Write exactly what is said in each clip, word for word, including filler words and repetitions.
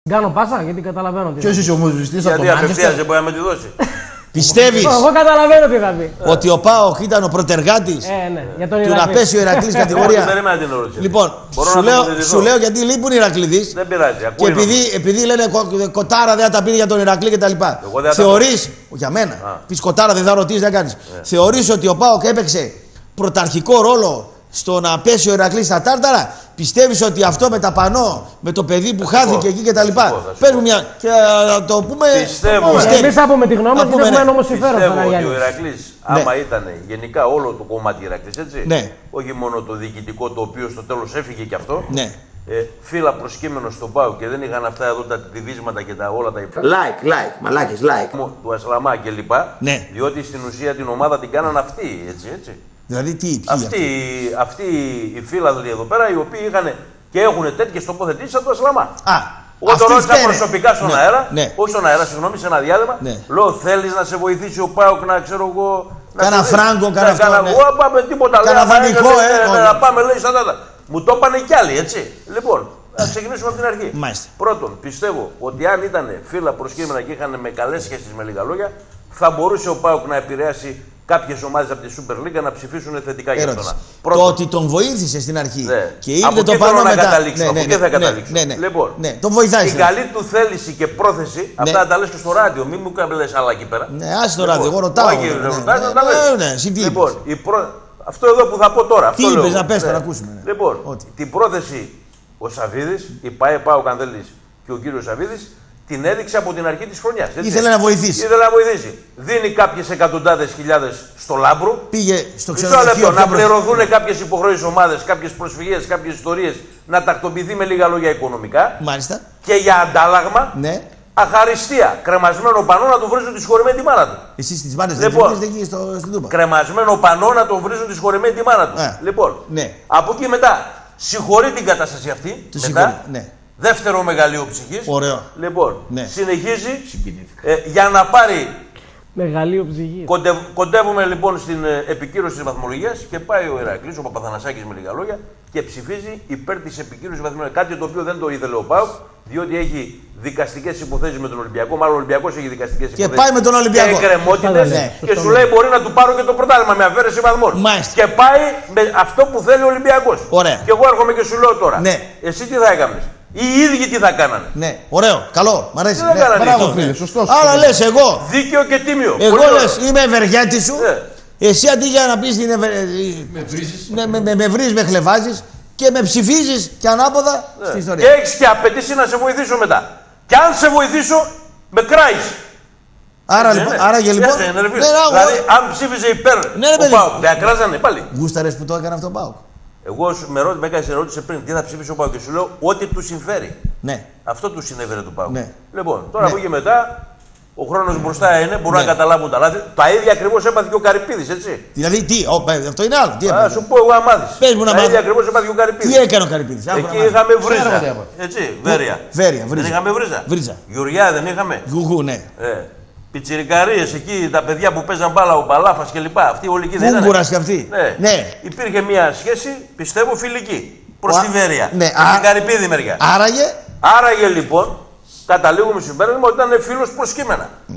Κάνω πάσα γιατί καταλαβαίνω τι. Ποιος είσαι ο μουσιστής από το Manchester. Γιατί απευθείας δεν μπορεί να με τη δώσει. Πιστεύεις Εγώ καταλαβαίνω τι θα πει. ότι ο ΠΑΟΚ ήταν ο προτεργάτης Ε, ναι, για τον του να Ηρακλή. πέσει ο Ηρακλής κατηγορία? Περίμενα την ερώτηση. Λοιπόν, Μπορώ σου να λέω, τοποθετηθώ. σου λέω γιατί λείπουν οι Ηρακλήδεις. Δεν πειράζει. Και Ακούει επειδή, επειδή λένε κο, κοτάρα δεν θα τα πει για τον Ηρακλή κτλ. Θεωρείς, για μένα, πει κοτάρα δεν θα ρωτήσει, δεν κάνει. Yeah. Θεωρείς ότι ο ΠΑΟΚ έπαιξε πρωταρχικό ρόλο στο να πέσει ο Ηρακλής στα τάρταρα? Πιστεύεις ότι αυτό με τα πανό, με το παιδί που χάθηκε εκεί κτλ. Πες μου μια. Και να το πούμε. Πιστεύω. Εμείς θα πούμε τη γνώμη μας και δεν έχουμε όμως συμφέρον. Πιστεύω ότι ο Ηρακλής, άμα ήταν γενικά όλο το κομμάτι Ηρακλής, έτσι. Ναι. Όχι μόνο το διοικητικό, το οποίο στο τέλος έφυγε και αυτό. Ναι. Ε, φύλλα προσκύμενο στον ΠΑΟΚ και δεν είχαν αυτά εδώ τα διδύσματα και τα, όλα τα υπόλοιπα. Like, like, μαλάκες, like. Του Ασλαμά κλπ. Ναι. Διότι στην ουσία την ομάδα την κάναν αυτοί, έτσι, έτσι. Δηλαδή τι, ποιοι Αυτοί, αυτοί οι φίλαδλοι εδώ πέρα, οι οποίοι είχαν και έχουν τέτοιες τοποθετήσεις από το Ασλαμά. Α, εγώ το ρώτησα προσωπικά στον ναι, αέρα, ναι. όχι στον αέρα, συγγνώμη, σε ένα διάλειμμα. Ναι. Λέω, θέλεις να σε βοηθήσει ο ΠΑΟΚ να ξέρω εγώ. Κάνα φράγκο, κάνα αυτό. Κάνα ναι. εγώ, πάμε τίποτα. Κάνα λέει, δανεικό, ε. ναι, να πάμε, λέει, σαν τάτα. Μου το είπανε κι άλλοι, έτσι. Λοιπόν, να ξεκινήσουμε από την αρχή. Μάλιστα. Πρώτον, πιστεύω ότι αν ήταν φύλλα προσκύμενα και είχαν με καλές σχέσεις με λίγα λόγια, θα μπορούσε ο ΠΑΟΚ να επηρεάσει κάποιες ομάδες από τη Super League να ψηφίσουν θετικά για αυτόν. Το ότι τον βοήθησε στην αρχή ναι. και ήρθε το πάνω να μετά. καταλήξω, Ναι, από ναι, εκεί θα ναι, καταλήξω. ναι, ναι, λοιπόν, ναι, τον βοηθάει. Την καλή του θέληση και πρόθεση, ναι. Αυτά να τα λες και στο ράδιο, μην μου κάνεις άλλα εκεί πέρα. Ναι, άσε το ράδιο, εγώ ρωτάω. Όχι, δεν ρωτάς, να τα λες. Λοιπόν, αυτό εδώ που θα πω τώρα. Τι είπες, να πες, να ακούσουμε. Λοιπόν, την πρόθεση ο Σαββίδης, η ΠΑΕ ΠΑΟΚ αν θέλεις και ο κύριος Σαββίδης, την έδειξε από την αρχή της χρονιάς. Ήθελε να βοηθήσει. Ήθελε να βοηθήσει. Δίνει κάποιες εκατοντάδες χιλιάδες στο Λάμπρο. Πήγε στο ξενοδοχείο. Να πληρωθούν κάποιες υποχρεώσεις ομάδες, κάποιες προσφυγές, κάποιες ιστορίες, να τακτοποιηθεί με λίγα λόγια οικονομικά. Μάλιστα. Και για αντάλλαγμα. Ναι. Αχαριστία. Κρεμασμένο πανό να του βρίζουν τη συγχωρεμένη τη μάνα του. Εσείς στις μάνες λοιπόν, δεν εκεί στο, στην Τούπα. Κρεμασμένο πανό να τον βρίζουν τη συγχωρεμένη τη μάνα του. Ε, λοιπόν, ναι. Από εκεί μετά συγχωρεί την κατάσταση αυτή. Το μετά, ναι. Δεύτερο μεγαλείο ψυχής. Ωραίο. Λοιπόν, ναι. συνεχίζει ε, για να πάρει. Μεγαλείο ψυχής. Κοντευ, κοντεύουμε λοιπόν στην ε, επικύρωση της βαθμολογίας και πάει ο Ηρακλής, ο Παπαθανασάκης με λίγα λόγια, και ψηφίζει υπέρ της επικύρωσης της βαθμολογίας. Κάτι το οποίο δεν το ήθελε ο ΠΑΟΚ, διότι έχει δικαστικές υποθέσεις με τον Ολυμπιακό. Μάλλον ο Ολυμπιακός έχει δικαστικές υποθέσεις. Και πάει με τον Ολυμπιακό. Και εκκρεμότητες. Ναι. Και σου λέει μπορεί να του πάρω και το πρωτάθλημα με αφαίρεση βαθμών. Μάλιστα. Και πάει με αυτό που θέλει ο Ολυμπιακός. Ωραία. Και εγώ έρχομαι και σου λέω τώρα. Ναι. Εσύ τι θα έκανες? Οι ίδιοι τι θα κάνανε? Ναι, ωραίο, καλό, μ' αρέσει. Τι δεν κάνανε? Μπράβο, φίλε, σωστός. Άρα λες εγώ. Δίκαιο και τίμιο. Εγώ λες είμαι ευεργέτη σου. Ναι. Εσύ αντί για να πεις την ευε... με βρίζεις, με, με, με, με, βρίζεις, με χλεβάζεις και με ψηφίζεις και ανάποδα ναι. στην ιστορία. Και έχεις και απαιτήσει να σε βοηθήσω μετά. Και αν σε βοηθήσω, με κράεις. Άρα, λοιπόν, ναι, άρα και λοιπόν. Ναι, ναι, ναι, ναι, δηλαδή, αν ψήφιζε υπέρ ναι, ο ΠΑΟΚ, με ακράζανε πάλι. Γούσταρες που το έκανε αυτό ο ΠΑΟΚ? Εγώ με, ρώτησε, με έκανες ερώτηση πριν, τι θα ψήφισε ο ΠΑΟΚ και σου λέω ό,τι του συμφέρει. Ναι. Αυτό του συνέβαινε του ΠΑΟΚ. Ναι. Λοιπόν, τώρα ναι. από εκεί μετά, ο χρόνος μπροστά είναι, μπορούν ναι. να καταλάβουν τα λάθη. Τα ίδια ακριβώς έπαθε και ο Καρυπίδης, έτσι. Δηλαδή τι, ο, αυτό είναι άλλο. Τι Α, σου πω εγώ αμάδης. Πες μου να τα μάθω. ίδια ακριβώς έπαθε και ο Καρυπίδης. Τι έκανε ο Καρυπίδης? Εκεί είχαμε βρίζα. Έτσι, Βέρεια. Βέρεια, βρίζα. Δεν είχαμε βρίζα. βρίζα. Γιουριά δεν είχαμε. Γουγού, ναι. Ε. Πιτσιρικαρίες εκεί, τα παιδιά που παίζαν μπάλα, ο Παλάφας κλπ. Αυτοί όλοι εκεί δεν ήταν. Βούγκουρας και αυτοί. Ναι. ναι. Υπήρχε μια σχέση, πιστεύω, φιλική. Προς τη Βέρεια. Ναι. Προς την Καρυπίδη μεριά. Άραγε. Άραγε λοιπόν, καταλήγουμε στο συμπέρασμα ότι ήταν φίλος προσκύμενα. Mm.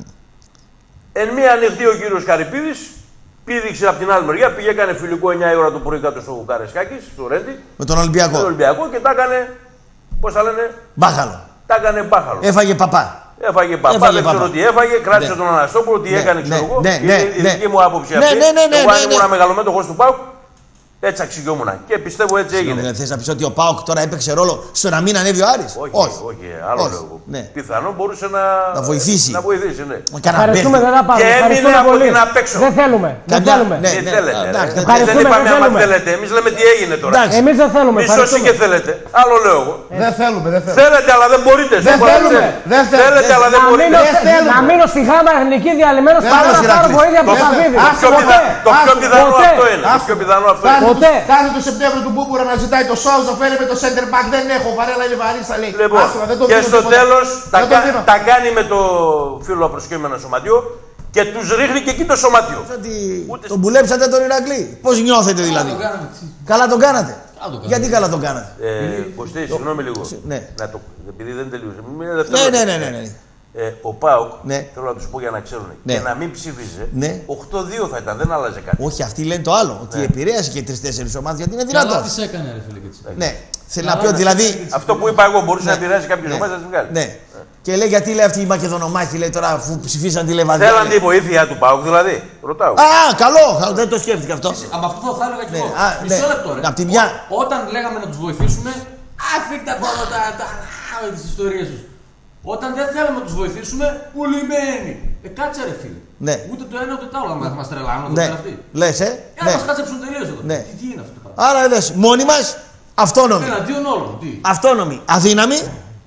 Εν μία ανοιχτή ο κύριος Καρυπίδης πήδηξε από την άλλη μεριά, πήγε έκανε φιλικό εννιά η ώρα το πρωί κάτω στο Καρεσκάκης, στο Ρέντι. Με τον Ολυμπιακό. Με τον Ολυμπιακό και τα έκανε, πώς τα λένε, μπάχαλο. Τα έκανε μπάχαλο. Έφαγε παπά. Έφαγε παπά, έφαγε δεν παπά. ξέρω τι έφαγε, κράτησε ναι. τον Αναστόπουλο, τι ναι, έκανε, ξέρω ναι, εγώ. Ναι, ναι, η ναι, δική μου άποψη ναι, αυτή. Ναι, ναι, ναι, εγώ αν ναι, ήμουν ναι. μεγαλομέτωχος του ΠΑΟΚ, έτσι αξιόμουν. Και πιστεύω έτσι έγινε. Δεν θες να πεις ότι ο ΠΑΟΚ τώρα έπαιξε ρόλο στο να μην ανέβει ο Άρης? Όχι, όχι, όχι, άλλο όχι. λέω. Ναι. Πιθανόν μπορούσε να, να βοηθήσει. Να βοηθήσει, ναι. Ευχαριστούμε, δεν θα πάμε. Και έμεινε από την απέξω. Δεν θέλουμε. Δεν θέλουμε. Τι θέλετε. Δεν είπαμε άμα θέλετε. Εμείς λέμε τι έγινε τώρα. Εμείς δεν θέλουμε. Μισό όσοι και θέλετε. Άλλο λέω εγώ. Δεν θέλουμε, δεν θέλουμε. Θέλετε αλλά δεν μπορείτε. Δεν θέλουμε. Θέλετε αλλά δεν μπορείτε. Να μείνω στη Χάμα εθνική διαλυμένος παρά να πάρω βοήθεια από τα βίδη. Το πιο πιθανό αυτό είναι. Το πιο πιθανό αυτό είναι. Κάθε το Σεπτέμβριο του Μπούμπουρα να ζητάει το σάους, να φέρει με το center back. Δεν έχω, βαρέλα είναι βαρύ, θα λέει. Λοιπόν, και στο τέλος τα κάνει με το φίλο απροσκέμενο σωματιό και τους ρίχνει και εκεί το σωματιό. Τον πουλέψατε τον Ηρακλή. Πώς νιώθετε δηλαδή? Καλά τον κάνατε. Γιατί καλά τον κάνατε. Ε, Κωστή, συγγνώμη λίγο. Ναι. Να το, επειδή δεν τελείωσε. Ναι, ναι, ναι, ναι, ναι. Ε, ο ΠΑΟΚ, ναι. θέλω να του πω για να ξέρουν, ναι. και να μην ψήφιζε, ναι. οκτώ δύο θα ήταν, δεν άλλαζε κάτι. Όχι, αυτοί λένε το άλλο. Ότι ναι. επηρέασε και τρει-τέσσερι ομάδες γιατί είναι δυνατό. Αλλά τι έκανε, ρε φίλε, και έτσι. Ναι. Θέλει να πει ότι δηλαδή. Αυτό που είπα εγώ μπορούσε ναι. να επηρεάσει κάποιε ναι. ομάδε να τι βγάλει. Ναι. Και λέει γιατί λέει αυτή η Μακεδονομάχη, λέει τώρα αφού ψηφίσαν τη Λεβαδιά. Θέλαν τη βοήθεια του ΠΑΟΚ δηλαδή. Ρωτάω. Α, καλό! Δεν το σκέφτηκα αυτό. Από αυτό θα έλεγα και ναι. εγώ. Α, Μισό ναι. λεπτό, ρε. Απ' τη μια... Όταν λέγαμε να του βοηθήσουμε, αφήστε από εδώ τα, τα, τα, τις ιστορίες τους. Όταν δεν θέλαμε να τους βοηθήσουμε, πουλημένοι. Ε, κάτσε ρε φίλε. Ναι. Ούτε το ένα ούτε το άλλο θα μας τρελάνουν ναι. εδώ αυτοί. Λες, ε. Για ναι. να μας κάτσεψουν τελείως εδώ. Ναι. Τι, τι είναι αυτό το πράγμα. Άρα είδες, μόνοι μας, αυτόνομοι. Εναντίον όλων. Τι. Αυτόνομοι, αδύναμοι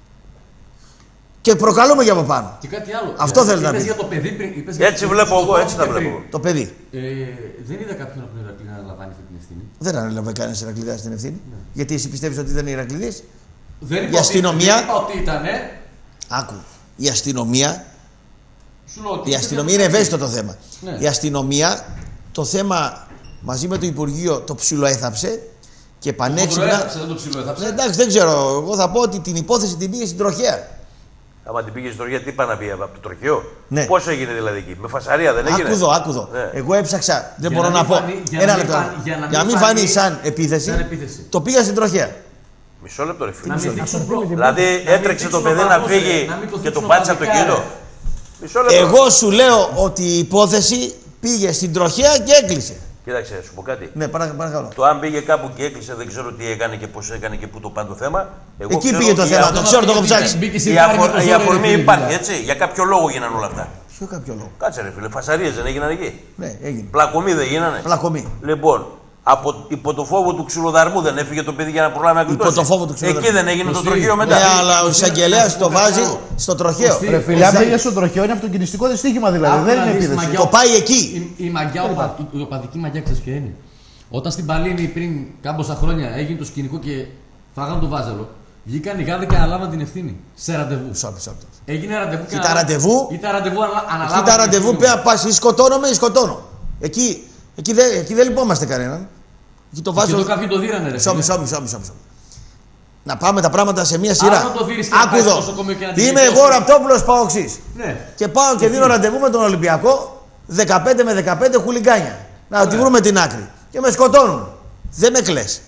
και προκαλούμε για από πάνω. Και κάτι άλλο. Αυτό θέλει να πει. Για το παιδί πριν. Είπες Έτσι για βλέπω το εγώ, έτσι τα πριν. βλέπω. Το παιδί. Ε, δεν είδα κάποιον από την Ηρακλή να αναλαμβάνει αυτή την ευθύνη. Δεν ανέλαβε κανένα Ηρακλήδα στην ευθύνη. Ναι. Γιατί εσύ πιστεύεις ότι δεν είναι Ηρακλήδης. Δεν η αστυνομία. Δεν είπα ότι ήταν. Άκου. Η αστυνομία. Σου λέω, η αστυνομία είναι ευαίσθητο το θέμα. Ναι. Η αστυνομία το θέμα μαζί με το Υπουργείο το ψιλοέθαψε και πανέξυπνα. Δεν το ψιλοέθαψε. Εντάξει, δεν ξέρω. Εγώ θα πω ότι την υπόθεση την πήγε στην τροχέα. Άμα την πήγε στην τροχέα, τι είπα να πει από το τροχείο. Ναι. Πώς έγινε δηλαδή εκεί, με φασαρία δεν έγινε. Άκουδο, άκουδο. Ναι. Εγώ έψαξα, δεν Για μπορώ να να πω. Φανεί, για Ένα να λεπτό. Φανεί, για να μην, για να μην φανεί, φανεί σαν επίθεση, σαν επίθεση, το πήγα στην τροχέα. Μισό λεπτό ρε φίλε. Δηλαδή Δηλαδή έτρεξε το παιδί να φύγει και τον πάτησε από το κινητό. Μισό λεπτό. Εγώ σου λέω ότι η υπόθεση πήγε στην τροχέα και έκλεισε. Κοίταξε, σου πω κάτι. Ναι, παρακαλώ. Το αν πήγε κάπου και έκλεισε, δεν ξέρω τι έκανε και πώς έκανε και πού το πάνε το θέμα. Εγώ Εκεί ξέρω πήγε το θέμα, αφο... το ξέρω, το έχω ψάξει. Η, αφο... η αφορμή υπάρχει, έτσι. Για κάποιο λόγο γίνανε όλα αυτά. Ποιο κάποιο λόγο. Κάτσε ρε φίλε, φασαρίες δεν έγιναν εκεί. Ναι, έγινε. Πλακωμοί δεν γίνανε. Πλακωμοί. Λοιπόν, από υπό το φόβο του ξυλοδαρμού δεν έφυγε το παιδί για να προλάβει να γλιτώσει. Υπό το φόβο του ξυλοδαρμού. Εκεί δεν έγινε το τροχείο μετά. Ναι, αλλά ο εισαγγελέας το βάζει στο τροχαίο. Ρε φίλε, αν πήγε στο τροχαίο είναι αυτοκινηστικό δυστύχημα δηλαδή. Δεν είναι επίθεση. Το πάει εκεί. Η μαγιά, η οπαδική μαγιά, ξέρεις ποια είναι. Όταν στην Παλίνη πριν κάμποσα χρόνια έγινε το σκηνικό και φάγανε το βάζελο, βγήκαν οι γάδοι και αναλάβαν την ευθύνη. Σε ραντεβού. Έγινε ραντεβού και Ήταν ραντεβού. Ήταν ραντεβού, αναλάβαν. Ήταν ραντεβού, πια πα ή σκοτώνομαι ή σκοτώνω. Εκεί, εκεί, δεν, εκεί δεν λυπόμαστε κανέναν. Εκεί το βάζω. Και το κάποιοι το δίρανε, ρε. Σώμη, σώμη, σώμη, σώμη. Να πάμε τα πράγματα σε μία σειρά. Άκουδο. Είμαι εγώ Ραπτόπουλος Παοξής. Ναι. Και πάω και δίνω ραντεβού με τον Ολυμπιακό δεκαπέντε με δεκαπέντε χουλιγκάνια. Να τη βρούμε την άκρη. Και με σκοτώνουν. Δεν με κλαις.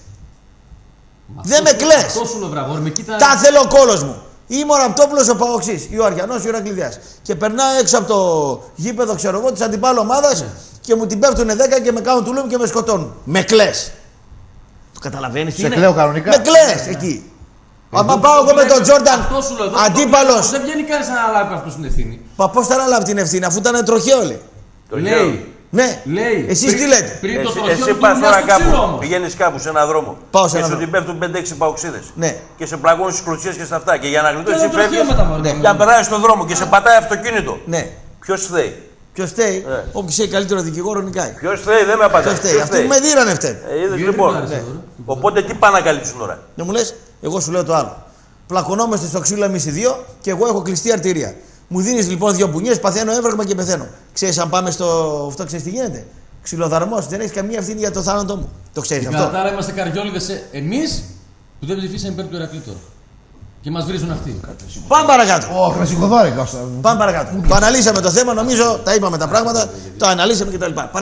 Δεν με κλαις. Τα θέλω ο κόλος μου. Είμαι ο Ραπτόπουλος ο Παοξής, ή ο Αριανός ή ο Ηρακλειδιάς. Και περνάω έξω από το γήπεδο, ξέρω εγώ, της αντιπάλου ομάδας ναι. και μου την πέφτουνε δέκα και με κάνουν τουλούμ και με σκοτώνουν. Με κλαις. Το καταλαβαίνεις τι είναι. Σε κλαίω κανονικά. Με κλαις εκεί. Αν πάω εγώ με τον Τζόρνταν αντίπαλος. Δεν βγαίνει κανείς να αναλάβει αυτό την ευθύνη. Πα πώς θα αναλάβει την ευθύνη αφού ήταν τροχαίο λέει. Λέει. Ναι, λέει. Εσείς πριν, τι λέτε. Πριν εσύ, το τροχαίο εσύ πας τώρα κάπου, πηγαίνεις κάπου σε έναν δρόμο Πάω σε και έναν σου την πέφτουν πέντε έξι παοξίδες ναι. και σε πλαγώνουν στις κλωτσιές και στα αυτά και για να γλιτώσεις εσύ φεύγεις ναι. και να περάσεις στον δρόμο και σε πατάει αυτοκίνητο. Ναι. Ποιος φταίει. Ποιος φταίει, ναι. όποιος έχει καλύτερο δικηγόρο νικάει. Ποιος φταίει, δεν με απαντάς. Ποιος φταίει, αυτοί που με δίρανε φταίει. Ε, είδες λοιπόν. Ναι. Οπότε τι πάνε να καλύψουν τώρα. Δεν μου λες, εγώ σου λέω το άλλο. Πλακωνόμαστε στο ξύλο εμείς οι δύο και εγώ έχω κλειστή αρτηρία. Μου δίνεις λοιπόν δύο μπουνιές, παθαίνω έβραγμα και πεθαίνω. Ξέρεις αν πάμε στο. Αυτό ξέρεις τι γίνεται. Ξυλοδαρμός, δεν έχεις καμία ευθύνη για το θάνατό μου. Το ξέρεις αυτό. Κατά είμαστε καριόλιδες εμείς που δεν ψηφίσαμε υπέρ του Ηρακλή τώρα. Και μας βρίζουν αυτοί. Πάμε παρακάτω. Ω, χρυσικοδόρη, Κώστα. Πάμε παρακάτω. Το αναλύσαμε το θέμα, νομίζω τα είπαμε τα πράγματα, το αναλύσαμε κτλ.